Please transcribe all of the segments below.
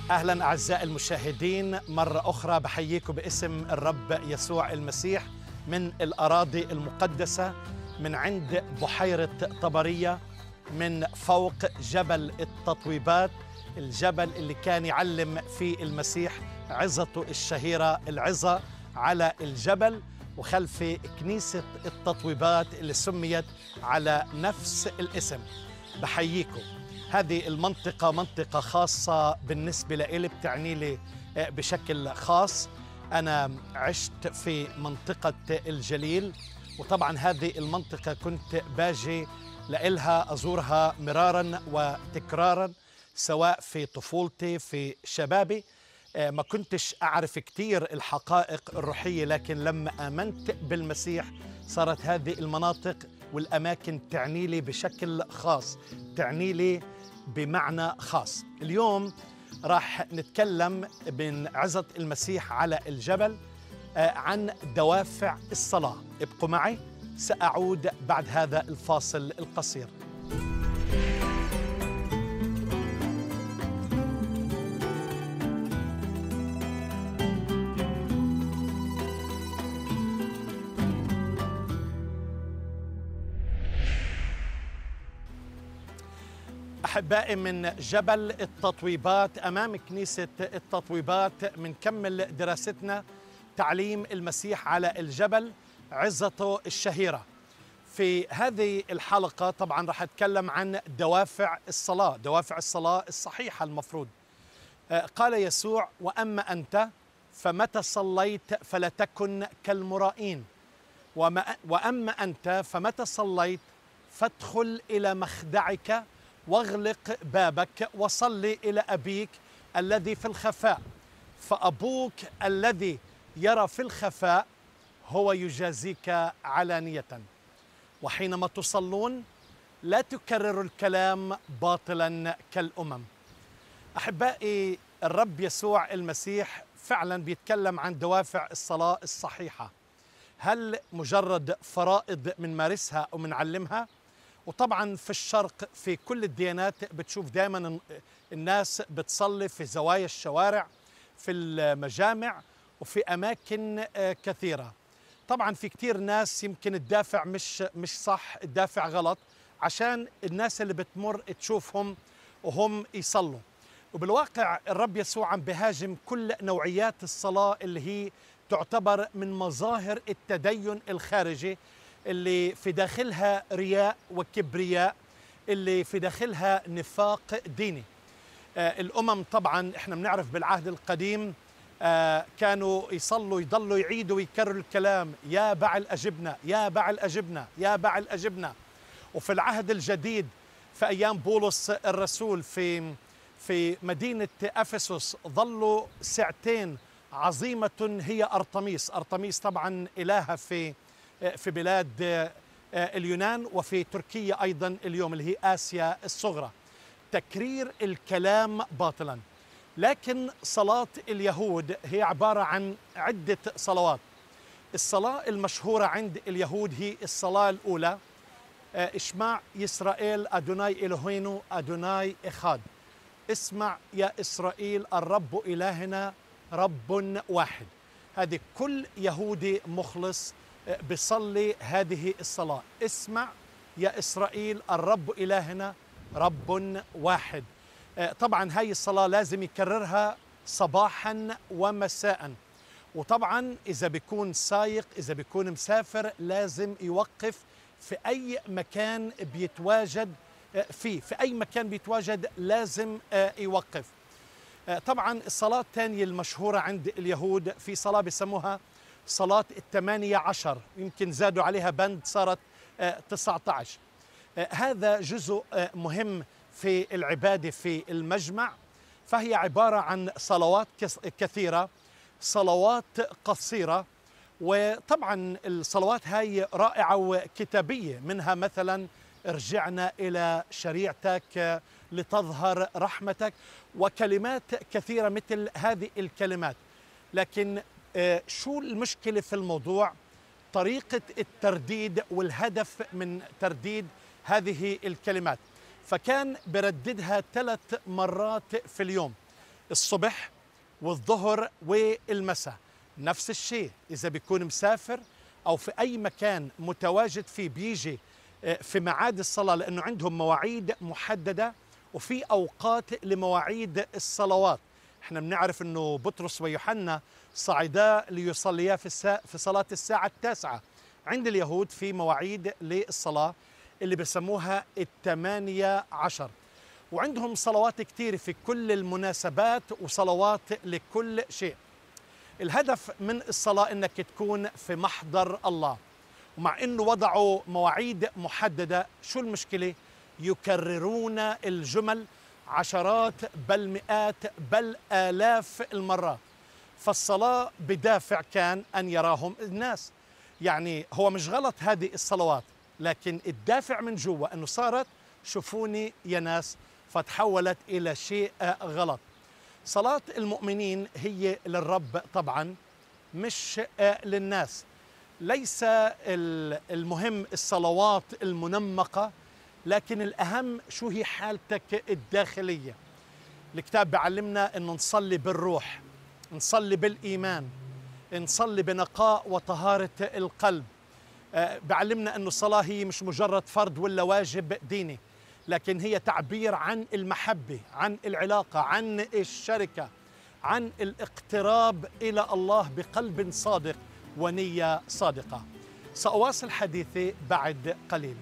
أهلا أعزائي المشاهدين، مرة أخرى بحييكم باسم الرب يسوع المسيح من الأراضي المقدسة، من عند بحيرة طبرية، من فوق جبل التطويبات، الجبل اللي كان يعلم فيه المسيح عظته الشهيرة العظة على الجبل، وخلف كنيسة التطويبات اللي سميت على نفس الاسم. بحييكم. هذه المنطقة منطقة خاصة بالنسبة لي، بتعني لي بشكل خاص. أنا عشت في منطقة الجليل، وطبعا هذه المنطقة كنت باجي لإلها أزورها مرارا وتكرارا، سواء في طفولتي في شبابي. ما كنتش أعرف كتير الحقائق الروحية، لكن لما آمنت بالمسيح صارت هذه المناطق والأماكن تعني لي بشكل خاص، تعني لي بمعنى خاص. اليوم راح نتكلم من عظة المسيح على الجبل عن دوافع الصلاة. ابقوا معي، سأعود بعد هذا الفاصل القصير. أحبائي، من جبل التطويبات أمام كنيسة التطويبات منكمل دراستنا تعليم المسيح على الجبل، عظته الشهيرة. في هذه الحلقة طبعا راح أتكلم عن دوافع الصلاة، دوافع الصلاة الصحيحة المفروض. قال يسوع: وأما أنت فمتى صليت فلا تكن كالمرائين، وأما أنت فمتى صليت فادخل إلى مخدعك واغلق بابك وصلي إلى أبيك الذي في الخفاء، فأبوك الذي يرى في الخفاء هو يجازيك علانية. وحينما تصلون لا تكرروا الكلام باطلا كالأمم. أحبائي، الرب يسوع المسيح فعلا بيتكلم عن دوافع الصلاة الصحيحة. هل مجرد فرائض منمارسها أو منعلمها؟ وطبعا في الشرق في كل الديانات بتشوف دائما الناس بتصلي في زوايا الشوارع، في المجامع، وفي أماكن كثيرة. طبعا في كتير ناس يمكن الدافع مش صح، الدافع غلط، عشان الناس اللي بتمر تشوفهم وهم يصلوا. وبالواقع الرب يسوع عم بهاجم كل نوعيات الصلاة اللي هي تعتبر من مظاهر التدين الخارجي، اللي في داخلها رياء وكبرياء، اللي في داخلها نفاق ديني. الأمم طبعا احنا بنعرف بالعهد القديم كانوا يصلوا يضلوا يعيدوا ويكرروا الكلام: يا بعل أجبنا، يا بعل أجبنا، يا بعل أجبنا. وفي العهد الجديد في أيام بولس الرسول في مدينة أفسس ظلوا ساعتين عظيمة هي أرطميس. أرطميس طبعا إلهة في بلاد اليونان، وفي تركيا أيضا اليوم اللي هي آسيا الصغرى. تكرير الكلام باطلا. لكن صلاة اليهود هي عبارة عن عدة صلوات. الصلاة المشهورة عند اليهود هي الصلاة الأولى: اسمع يسرائيل أدوناي إلهينو أدوناي إخاد. اسمع يا إسرائيل الرب إلهنا رب واحد. هذه كل يهودي مخلص بيصلي هذه الصلاة: اسمع يا إسرائيل الرب إلهنا رب واحد. طبعا هاي الصلاة لازم يكررها صباحا ومساء. وطبعا إذا بيكون سايق، إذا بيكون مسافر، لازم يوقف في أي مكان بيتواجد فيه، في أي مكان بيتواجد لازم يوقف. طبعا الصلاة الثانية المشهورة عند اليهود في صلاة بيسموها صلاة 18، يمكن زادوا عليها بند صارت 19. هذا جزء مهم في العبادة في المجمع، فهي عبارة عن صلوات كثيرة، صلوات قصيرة. وطبعا الصلوات هاي رائعة وكتابية، منها مثلا: ارجعنا إلى شريعتك لتظهر رحمتك، وكلمات كثيرة مثل هذه الكلمات. لكن شو المشكلة في الموضوع؟ طريقة الترديد والهدف من ترديد هذه الكلمات. فكان برددها 3 مرات في اليوم. الصبح والظهر والمساء. نفس الشيء إذا بيكون مسافر أو في أي مكان متواجد فيه بيجي في ميعاد الصلاة، لأنه عندهم مواعيد محددة وفي أوقات لمواعيد الصلوات. احنا بنعرف أنه بطرس ويوحنا صعدا ليصليا في صلاة الساعة 9. عند اليهود في مواعيد للصلاة اللي بسموها 18، وعندهم صلوات كتير في كل المناسبات وصلوات لكل شيء. الهدف من الصلاة إنك تكون في محضر الله، ومع إنه وضعوا مواعيد محددة، شو المشكلة؟ يكررون الجمل عشرات بل مئات بل آلاف المرات. فالصلاة بدافع كان أن يراهم الناس. يعني هو مش غلط هذه الصلوات، لكن الدافع من جوا أنه صارت شوفوني يا ناس، فتحولت إلى شيء غلط. صلاة المؤمنين هي للرب طبعا، مش للناس. ليس المهم الصلوات المنمقة، لكن الأهم شو هي حالتك الداخلية. الكتاب بيعلمنا أنه نصلي بالروح، نصلي بالإيمان، نصلي بنقاء وطهارة القلب. بيعلمنا أنه الصلاة هي مش مجرد فرض ولا واجب ديني، لكن هي تعبير عن المحبة، عن العلاقة، عن الشركة، عن الاقتراب إلى الله بقلب صادق ونية صادقة. سأواصل حديثي بعد قليل.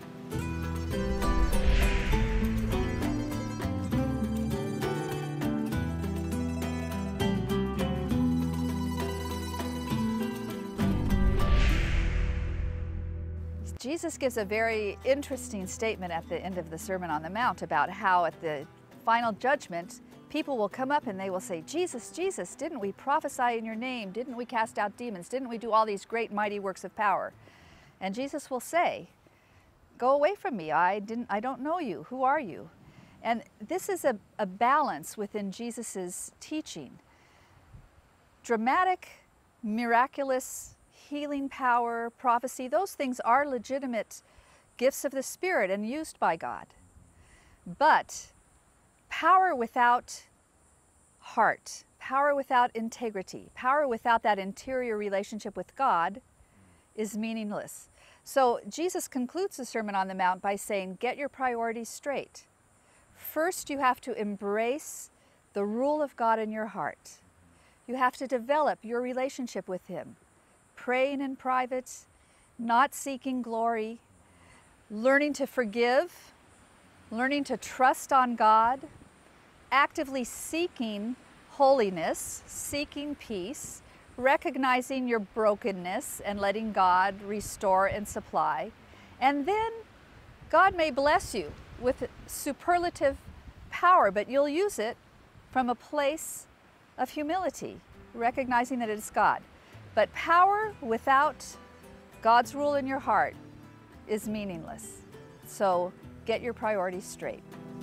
Jesus gives a very interesting statement at the end of the Sermon on the Mount about how at the final judgment, people will come up and they will say, Jesus, Jesus, didn't we prophesy in your name? Didn't we cast out demons? Didn't we do all these great mighty works of power? And Jesus will say, go away from me, I don't know you. Who are you? And this is a balance within Jesus's teaching. Dramatic, miraculous healing power, prophecy, those things are legitimate gifts of the Spirit and used by God. But power without heart, power without integrity, power without that interior relationship with God is meaningless. So Jesus concludes the Sermon on the Mount by saying, get your priorities straight. First, you have to embrace the rule of God in your heart. You have to develop your relationship with Him, praying in private, not seeking glory, learning to forgive, learning to trust on God, actively seeking holiness, seeking peace, recognizing your brokenness and letting God restore and supply. And then God may bless you with superlative power, but you'll use it from a place of humility, recognizing that it is God. But power without God's rule in your heart is meaningless. So get your priorities straight.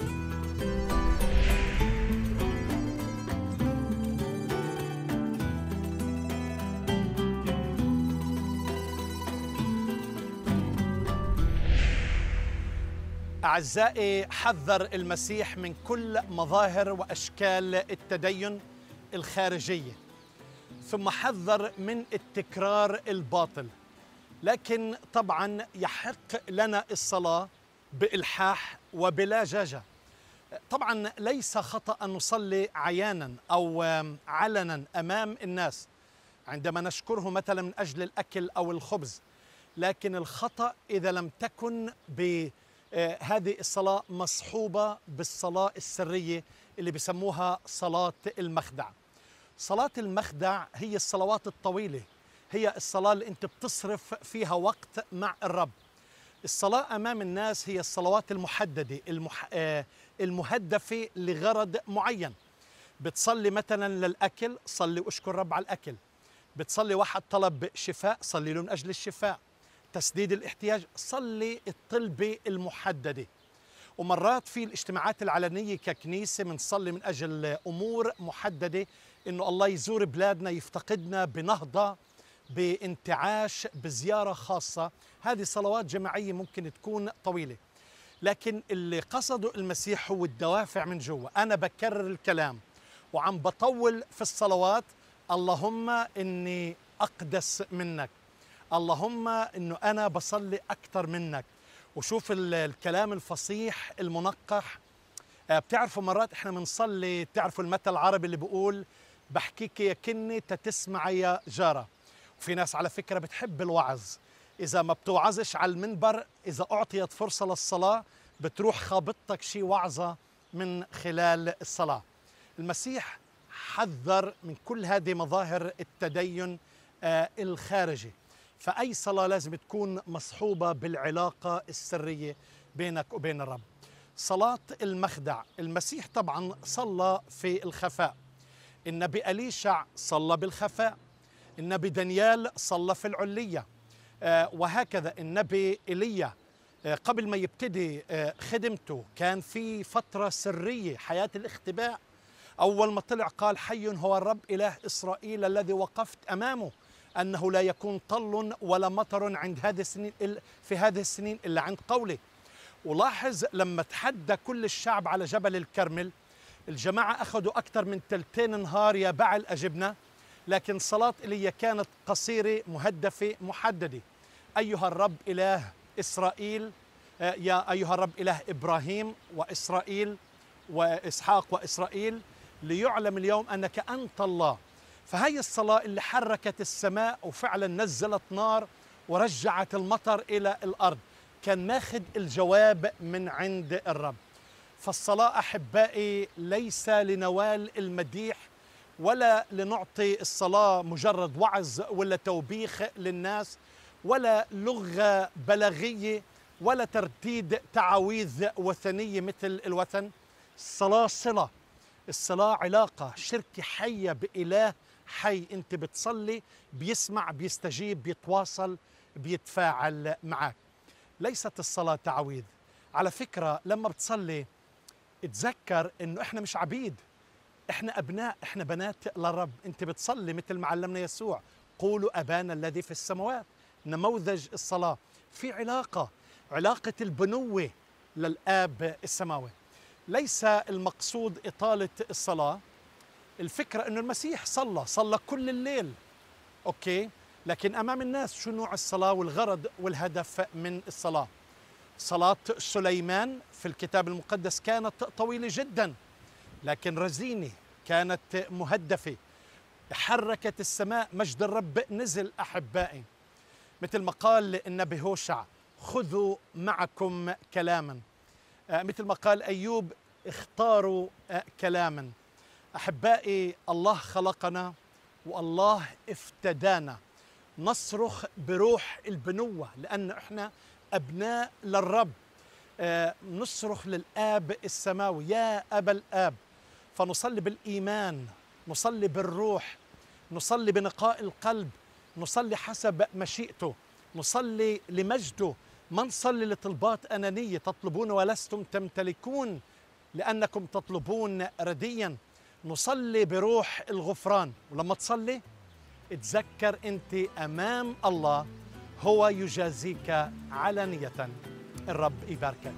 أعزائي، حذر المسيح من كل مظاهر وأشكال التدين الخارجية، ثم حذر من التكرار الباطل. لكن طبعا يحق لنا الصلاة بإلحاح وبلجاجة. طبعا ليس خطأ أن نصلي عيانا أو علنا أمام الناس عندما نشكره مثلا من أجل الأكل أو الخبز، لكن الخطأ إذا لم تكن بهذه الصلاة مصحوبة بالصلاة السرية اللي بسموها صلاة المخدع. صلاة المخدع هي الصلوات الطويلة، هي الصلاة اللي أنت بتصرف فيها وقت مع الرب. الصلاة أمام الناس هي الصلوات المحددة المهدفة لغرض معين. بتصلي مثلا للأكل، صلي واشكر رب على الأكل. بتصلي واحد طلب شفاء، صلي له من أجل الشفاء. تسديد الاحتياج، صلي الطلبة المحددة. ومرات في الاجتماعات العلنية ككنيسة بنصلي من أجل أمور محددة، إنه الله يزور بلادنا، يفتقدنا بنهضة، بانتعاش، بزيارة خاصة. هذه صلوات جماعية ممكن تكون طويلة، لكن اللي قصده المسيح هو الدوافع من جوا. أنا بكرر الكلام وعم بطول في الصلوات، اللهم إني أقدس منك، اللهم إنه أنا بصلي أكثر منك. وشوف الكلام الفصيح المنقح. بتعرفوا مرات إحنا بنصلي، بتعرفوا المثل العربي اللي بيقول بحكيك يا كني تتسمع يا جارة. وفي ناس على فكرة بتحب الوعظ، إذا ما بتوعظش على المنبر، إذا أعطيت فرصة للصلاة بتروح خابطتك شي وعظة من خلال الصلاة. المسيح حذر من كل هذه مظاهر التدين الخارجي، فأي صلاة لازم تكون مصحوبة بالعلاقة السرية بينك وبين الرب. صلاة المخدع، المسيح طبعا صلى في الخفاء، النبي أليشع صلى بالخفاء، النبي دانيال صلى في العلية، وهكذا النبي إيليا قبل ما يبتدي خدمته كان في فترة سرية، حياة الاختباء. أول ما طلع قال حي هو الرب إله إسرائيل الذي وقفت أمامه، أنه لا يكون طل ولا مطر عند هذه السنين في هذه السنين إلا عند قوله. ولاحظ لما تحدى كل الشعب على جبل الكرمل، الجماعة أخذوا أكثر من 3 نهار يا بعل أجبنا، لكن صلاة إيليا كانت قصيرة مهدفة محددة. أيها الرب إله إسرائيل، يا أيها الرب إله إبراهيم وإسرائيل وإسحاق وإسرائيل، ليعلم اليوم أنك أنت الله. فهي الصلاة اللي حركت السماء وفعلا نزلت نار ورجعت المطر إلى الأرض، كان ماخذ الجواب من عند الرب. فالصلاة أحبائي ليس لنوال المديح، ولا لنعطي الصلاة مجرد وعظ ولا توبيخ للناس، ولا لغة بلاغية، ولا ترديد تعاويذ وثنية مثل الوثن. الصلاة صلة، الصلاة علاقة، شركة حية بإله حي. أنت بتصلي بيسمع، بيستجيب، بيتواصل، بيتفاعل معك. ليست الصلاة تعويذ. على فكرة لما بتصلي اتذكر إنه إحنا مش عبيد، إحنا أبناء، إحنا بنات للرب. أنت بتصلي مثل ما علمنا يسوع، قولوا أبانا الذي في السماوات. نموذج الصلاة في علاقة البنوة للآب السماوي. ليس المقصود إطالة الصلاة، الفكرة أنه المسيح صلى كل الليل، أوكي، لكن أمام الناس شو نوع الصلاة والغرض والهدف من الصلاة. صلاة سليمان في الكتاب المقدس كانت طويلة جدا لكن رزينة، كانت مهدفة، حركت السماء، مجد الرب نزل. أحبائي مثل ما قال النبي هوشع خذوا معكم كلاما، مثل ما قال أيوب اختاروا كلاما. أحبائي الله خلقنا والله افتدانا، نصرخ بروح البنوة لأن إحنا أبناء للرب. نصرخ للآب السماوي يا أبا الآب، فنصلي بالإيمان، نصلي بالروح، نصلي بنقاء القلب، نصلي حسب مشيئته، نصلي لمجده، ما نصلي لطلبات أنانية. تطلبون ولستم تمتلكون لأنكم تطلبون رديا. نصلي بروح الغفران، ولما تصلي اتذكر أنت أمام الله هو يجازيك علانية. الرب يباركك.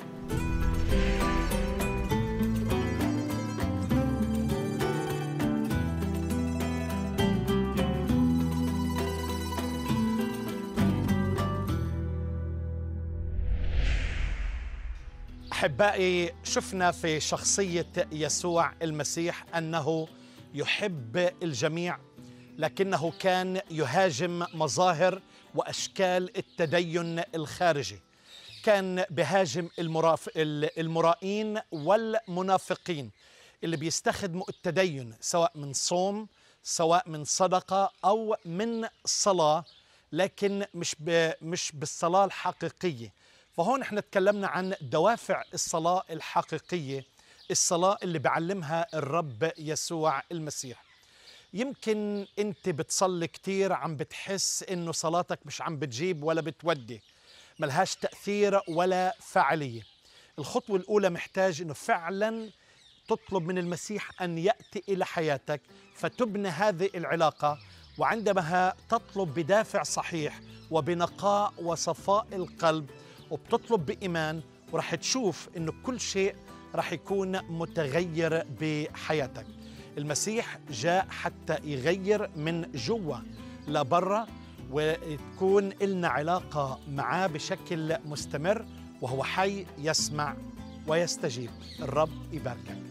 أحبائي شفنا في شخصية يسوع المسيح أنه يحب الجميع، لكنه كان يهاجم مظاهر وأشكال التدين الخارجي. كان بهاجم المرائين والمنافقين اللي بيستخدموا التدين سواء من صوم، سواء من صدقة أو من صلاة، لكن مش بالصلاة الحقيقية. فهون احنا تكلمنا عن دوافع الصلاة الحقيقية، الصلاة اللي بعلمها الرب يسوع المسيح. يمكن انت بتصلي كتير عم بتحس انه صلاتك مش عم بتجيب ولا بتودي، ملهاش تأثير ولا فعالية. الخطوة الأولى محتاج انه فعلا تطلب من المسيح أن يأتي إلى حياتك فتبنى هذه العلاقة، وعندما تطلب بدافع صحيح وبنقاء وصفاء القلب وبتطلب بإيمان، ورح تشوف إنه كل شيء رح يكون متغير بحياتك. المسيح جاء حتى يغير من جوا لبرا، وتكون لنا علاقة معاه بشكل مستمر، وهو حي يسمع ويستجيب. الرب يباركك.